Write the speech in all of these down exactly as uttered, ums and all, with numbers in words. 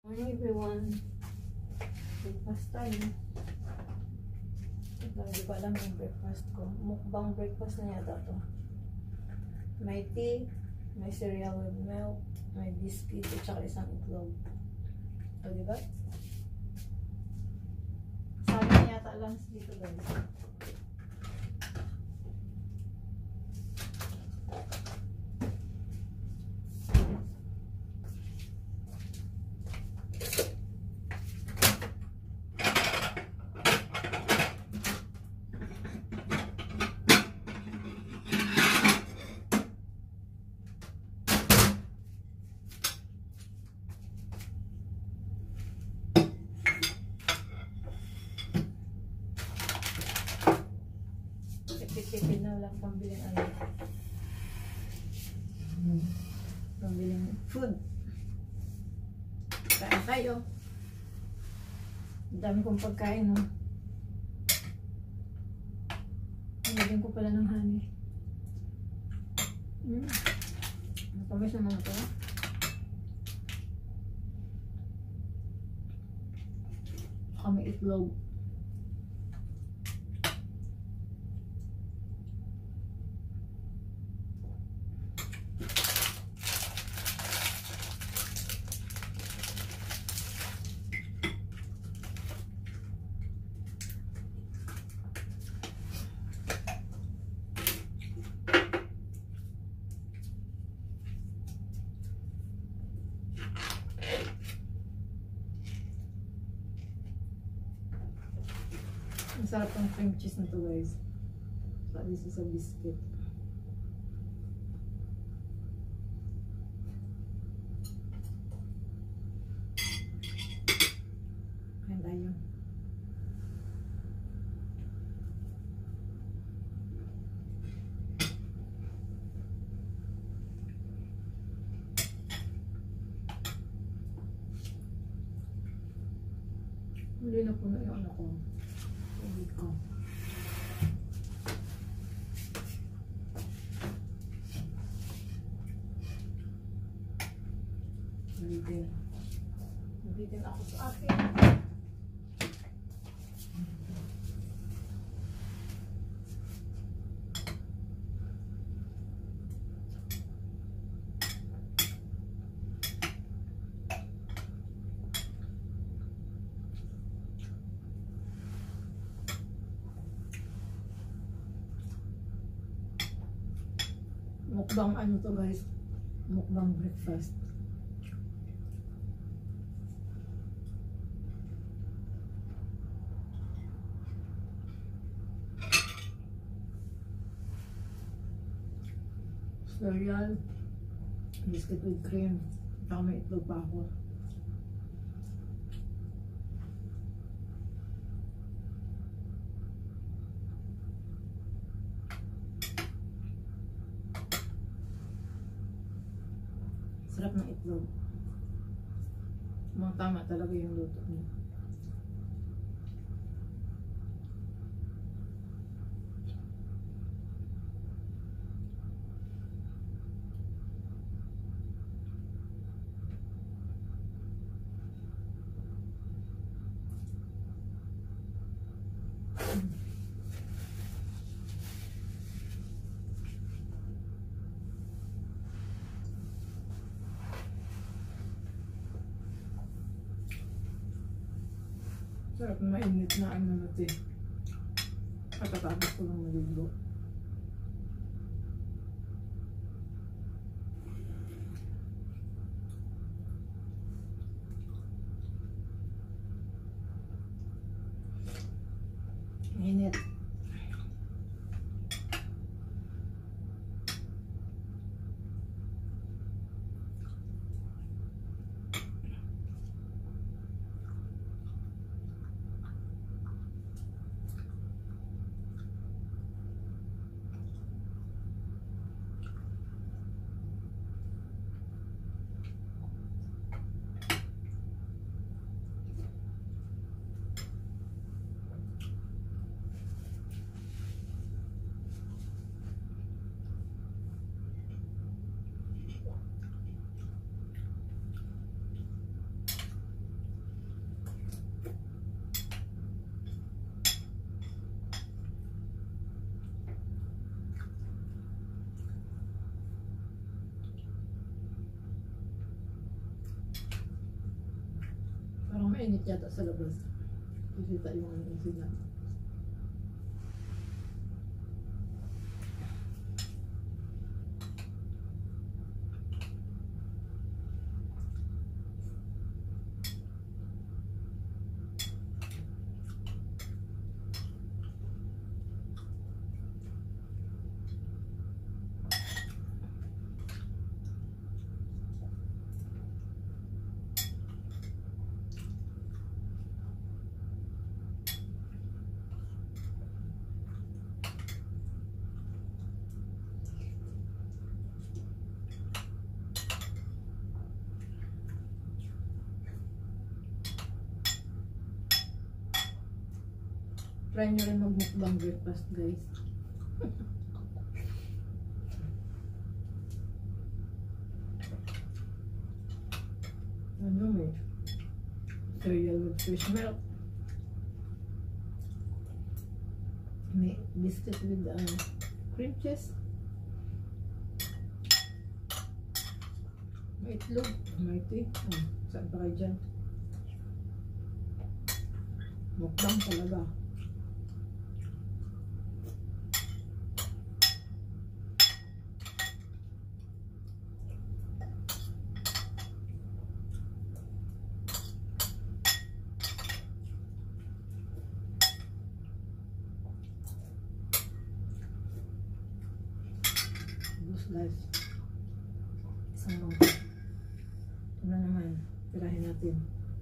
Morning everyone. Breakfast time. Ito, hindi ko alam yung breakfast ko. Mukbang breakfast na yata to. May tea, may cereal with milk, may biscuit, at saka isang itlog. O, diba? Sayang yata lang dito guys. Tipid na walang pambiling ano. Pambiling food. Kaya tayo. Ang dami kong pagkain, no? Nilagyan ko pala ng honey. Hmm. Nakamis naman ito. Saka may itlog. Ang sarap ng cream cheese na to guys. Saka this is a biscuit. Kain tayo. Hindi na po na yung ano ko. Tubig ko. Nabitin. Nabitin ako sa akin. Mukbang ano to guys, mukbang breakfast. Cereal, biscuit with cream, saka may itlog pa ako. Sarap ng itlog. Mga tama talaga yung luto niya. Sarap na mainit na ano natin. Katatapos ko lang naligo. Mainit. mainit yata sa labas. Kisita yung ano sila. Try nyo rin mag-mukbang breakfast, guys. Ano may cereal with fish milk. May biscuit with uh, cream cheese. May itlog. May tea. Oh, saan pa kayo dyan? Mukbang talaga. Guys, isang mangkok. Ito na naman, tirahin natin.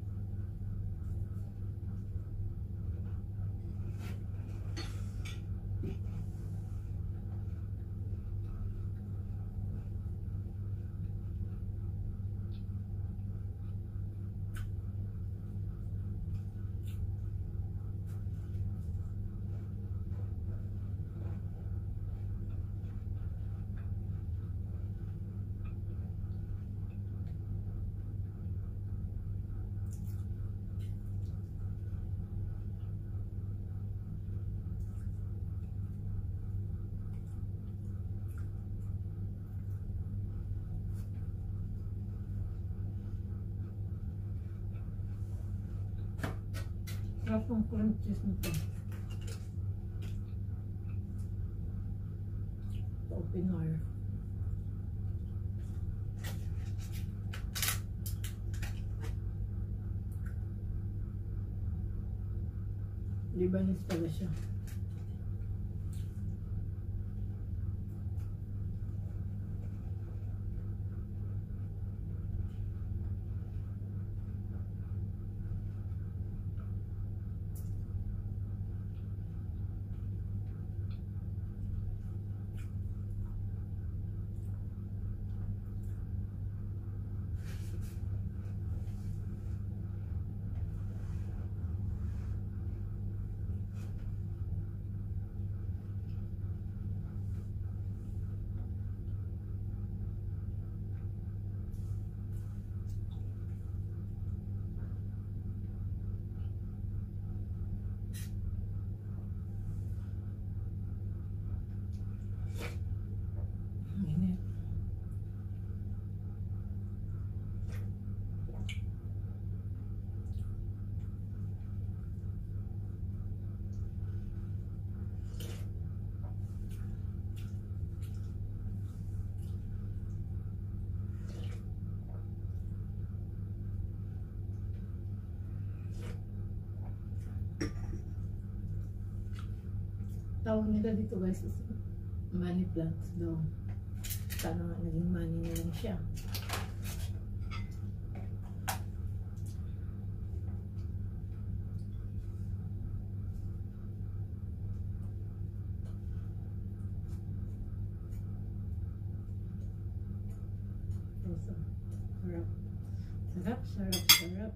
Sarap ng cream cheese nito. Open wire. Libanese pala siya. Tawag nila dito guys is money plants daw. Sana nga naging money na lang siya. Sarap. Sarap, sarap, sarap.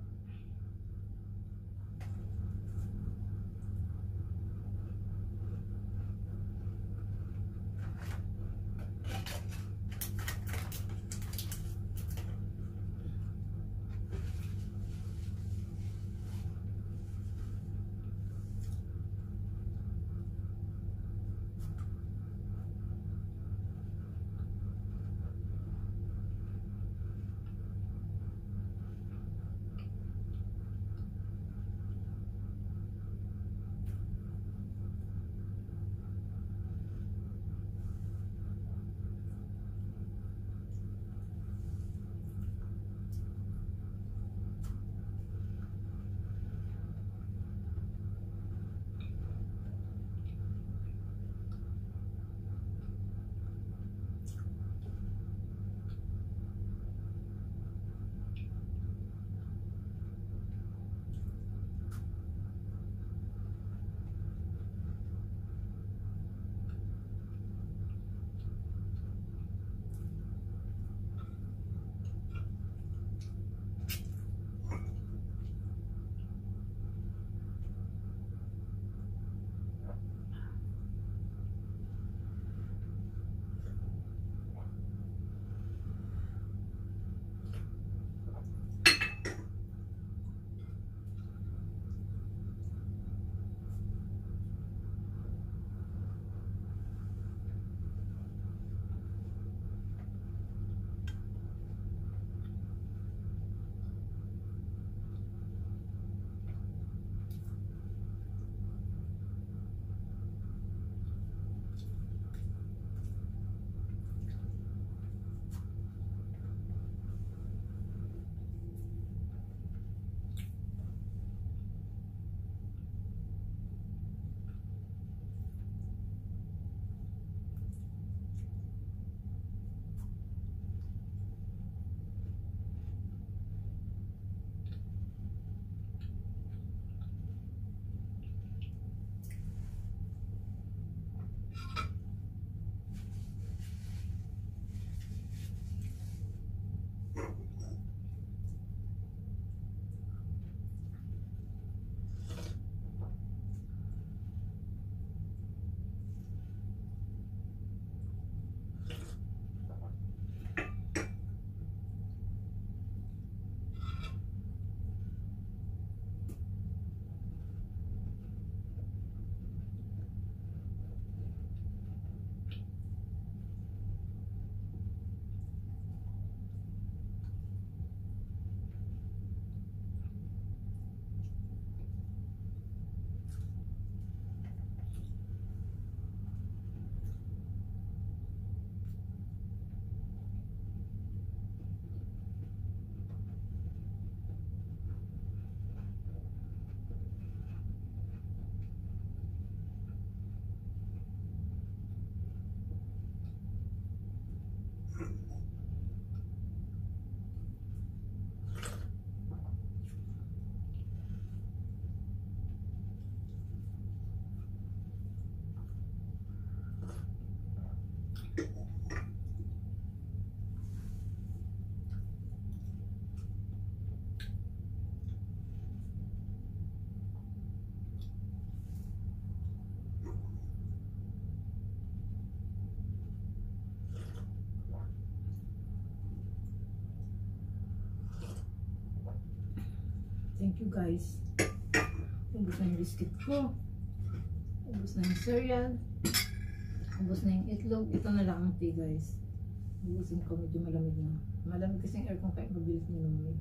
Thank you guys. Ubus na yung biscuit ko. Ubus na yung cereal. Ubus na yung itlog. Ito na lang ang tea guys. Ubusin ko, medyo malamig na. Malamig kasi yung aircon kahit mabilis minumig.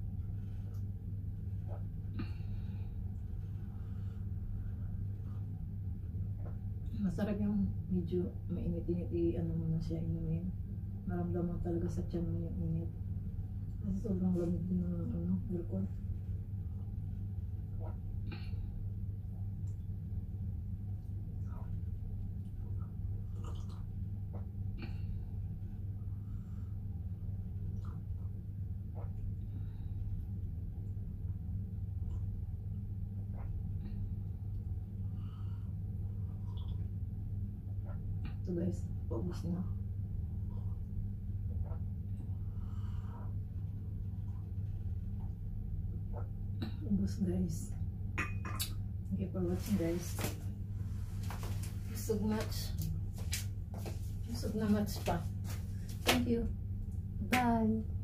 Masarap yung medyo mainit-init, i-ano mo na siya, inumin. Maramdaman talaga sa tiyan mo yung init. Kasi sobrang lamig din ng ano, aircon. Ito guys, paubos na. Ubos guys. Thank you for watching guys. Busog much. Busog na much pa. Thank you. Bye.